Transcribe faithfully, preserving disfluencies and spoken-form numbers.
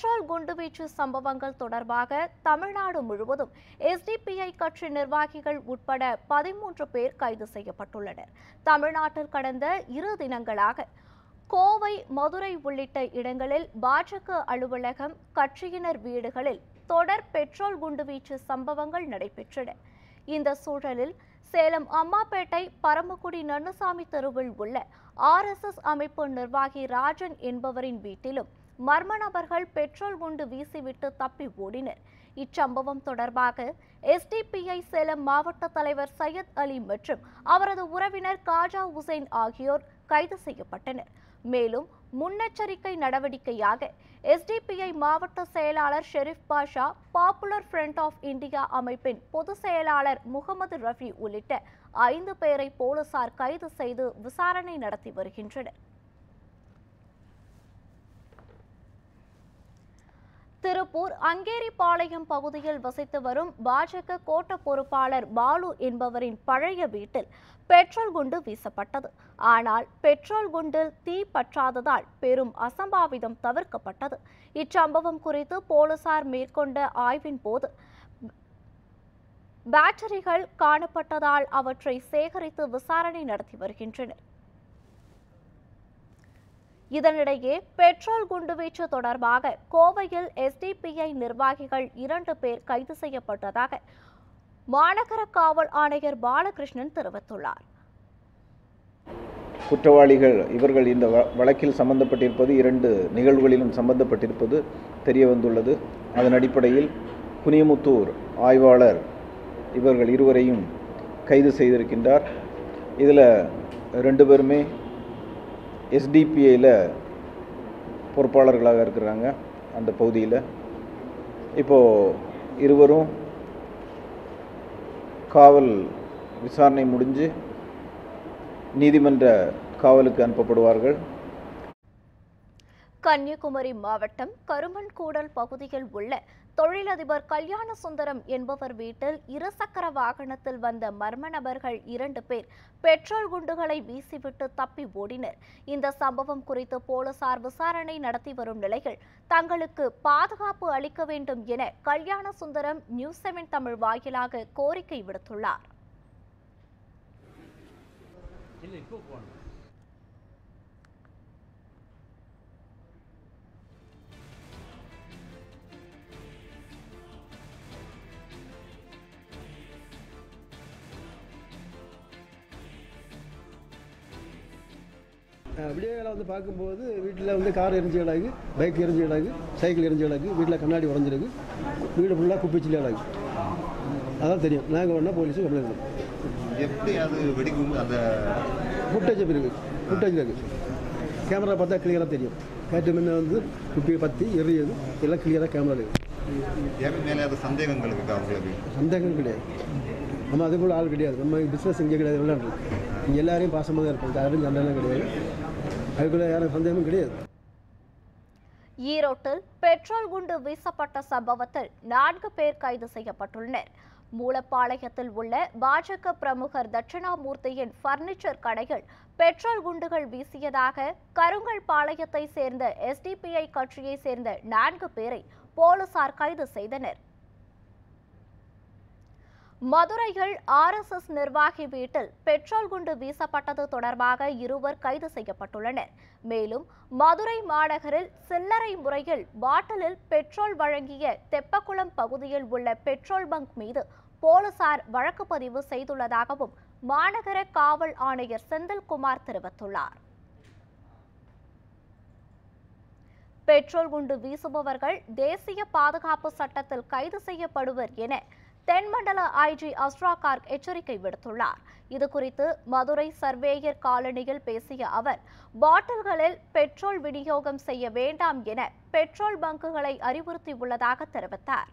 Petrol குண்டுவீச்சு சம்பவங்கள் தொடர்பாக தமிழ்நாடு முழுவதும் எஸ்டிபிஐ கட்சி நிர்வாகிகள் உட்பட பதிமூன்று பேர் கைது செய்யப்பட்டுள்ளனர். தமிழ்நாட்டில் கடந்த இரு தினங்களாக கோவை, மதுரை உள்ளிட்ட இடங்களில் பாஜக அலுவலகம், கட்சியினர் வீடுகளில் தொடர் பெட்ரோல் குண்டுவீச்சு சம்பவங்கள் நடைபெற்றன. இந்த சூழலில் சேலம் அம்மாப்பேட்டை பரமக்குடி நன்னுசாமி தெருவில் உள்ள ஆர் எஸ் எஸ் அமைப்பு நிர்வாகி ராஜன் என்பவரின் வீட்டிலும் மர்ம நபர்கள் பெட்ரோல் குண்டு வீசிவிட்டு தப்பி ஓடினர். இச்சம்பவம் தொடர்பாக எஸ்டிபிஐ சேலம் மாவட்ட தலைவர் சையத் அலி மற்றும் அவரது உறவினர் காஜா உசைன் ஆகியோர் கைது செய்யப்பட்டனர். மேலும் முன்னெச்சரிக்கை நடவடிக்கையாக எஸ்டிபிஐ மாவட்ட செயலாளர் Sharif Basha, Popular Front of India அமைப்பின் பொதுச் செயலாளர் முகமது ரஃபி உள்ளிட்ட ஐந்து பேரை போலீசார் கைது செய்து விசாரணை நடத்தி வருகின்றனர். திருப்பூர் அங்கேரிபாளையம் பகுதியில் வசித்து வரும் பாஜக கோட்ட பொறுப்பாளர் பாலு என்பவரின் பழைய வீட்டில் பெட்ரோல் குண்டு வீசப்பட்டது. ஆனால் பெட்ரோல் குண்டில் தீ பற்றாததால் பெரும் அசம்பாவிதம் தவிர்க்கப்பட்டது. இச்சம்பவம் குறித்து போலீசார் மேற்கொண்ட ஆய்வின் போது பேட்டரிகள் காணப்பட்டதால் அவற்றை சேகரித்து விசாரணை நடத்தி வருகின்றனர். இதனிடையே பெட்ரோல் குண்டுவீச்சு தொடர்பாக கோவையில் எஸ்டிபிஐ நிர்வாகிகள் இரண்டு பேர் கைது செய்யப்பட்டதாக மாநகர காவல் ஆணையர் பாலகிருஷ்ணன் தெரிவித்துள்ளார். குற்றவாளிகள் இவர்கள் இந்த வழக்கில் சம்பந்தப்பட்டிருப்பது இரண்டு நிகழ்வுகளிலும் சம்பந்தப்பட்டிருப்பது தெரிய வந்துள்ளது. அதன் அடிப்படையில் குனியமுத்தூர் ஆய்வாளர் இவர்கள் இருவரையும் கைது செய்திருக்கின்றார். இதில் ரெண்டு பேருமே எஸ்டிபிஐயில் பொறுப்பாளர்களாக இருக்கிறாங்க. அந்த பகுதியில் இப்போது இருவரும் காவல் விசாரணை முடிஞ்சு நீதிமன்ற காவலுக்கு அனுப்பப்படுவார்கள். கன்னியாகுமரி மாவட்டம் கருமன்கூடல் பகுதியில் உள்ள தொழிலதிபர் கல்யாண சுந்தரம் என்பவர் வீட்டில் இருசக்கர வாகனத்தில் வந்த மர்ம நபர்கள் இரண்டு பேர் பெட்ரோல் குண்டுகளை வீசிவிட்டு தப்பி ஓடினர். இந்த சம்பவம் குறித்து போலீசார் விசாரணை நடத்தி வரும் நிலையில் தங்களுக்கு பாதுகாப்பு அளிக்க வேண்டும் என கல்யாண சுந்தரம் நியூஸ் செவன் தமிழ் வாயிலாக கோரிக்கை விடுத்துள்ளார். விடியகால வந்து பார்க்கும்போது வீட்டில் வந்து கார் எரிஞ்சு கிடக்கு, பைக் எரிஞ்சு கிடக்கு, சைக்கிள் எரிஞ்சு கிடக்கு, வீட்டில் கண்ணாடி உடஞ்சிருக்கு, வீடு ஃபுல்லாக குப்பிச்சிலே கிடக்கு. அதான் தெரியும். நாங்கள் உடனே போலீஸுக்கு கம்ப்ளைண்ட் பண்ணோம். எப்படி அது வெடிக்கும்? அந்த ஃபுட்டேஜ் இருக்குது, ஃபுட்டேஜ் இருக்குது. கேமரா பார்த்தா கிளியராக தெரியும். கேட்டு முன்ன வந்து குப்பியை பற்றி எரியுது, எல்லாம் கிளியராக கேமரா இருக்குது. மேலே அது சந்தேகங்கள் இருக்குது அவங்களுக்கு? சந்தேகம் கிடையாது. நம்ம அது கூட ஆள் கிடையாது. நம்ம பிஸ்னஸ் இங்கே கிடையாது, விளையாடுறது. இங்கே எல்லாரையும் பாசமாக தான் இருப்போம். யாரும் சண்டைலாம் கிடையாது. அதுக்குள்ள யாரும் சந்தேகமும் கிடையாது. ஈரோட்டில் பெட்ரோல் குண்டு வீசப்பட்ட சம்பவத்தில் நான்கு பேர் கைது செய்யப்பட்டுள்ளனர். மூலப்பாளையத்தில் உள்ள பாஜக பிரமுகர் தட்சிணாமூர்த்தியின் பர்னிச்சர் கடையில் பெட்ரோல் குண்டுகள் வீசியதாக கருங்கல் பாளையத்தை சேர்ந்த எஸ்டிபிஐ கட்சியை சேர்ந்த நான்கு பேரை போலீசார் கைது செய்தனர். மதுரையில் ஆர் எஸ் எஸ் நிர்வாகி வீட்டில் பெட்ரோல் குண்டு வீசப்பட்டது தொடர்பாக இருவர் கைது செய்யப்பட்டுள்ளனர். மேலும் மதுரை மாநகரில் சில்லறை முறையில் பாட்டிலில் பெட்ரோல் வழங்கிய தெப்பக்குளம் பகுதியில் உள்ள பெட்ரோல் பங்க் மீது போலீசார் வழக்கு பதிவு செய்துள்ளதாகவும் மாநகர காவல் ஆணையர் செந்தில்குமார் தெரிவித்துள்ளார். பெட்ரோல் குண்டு வீசுபவர்கள் தேசிய பாதுகாப்பு சட்டத்தில் கைது செய்யப்படுவர் என தென்மண்டல ஐஜி அஸ்ரா கார்க் எச்சரிக்கை விடுத்துள்ளார். இதுகுறித்து மதுரை சர்வேயர் காலனியில் பேசிய அவர், பாட்டில்களில் பெட்ரோல் விநியோகம் செய்ய வேண்டாம் என பெட்ரோல் பங்குகளை அறிவுறுத்தியுள்ளதாக தெரிவித்தார்.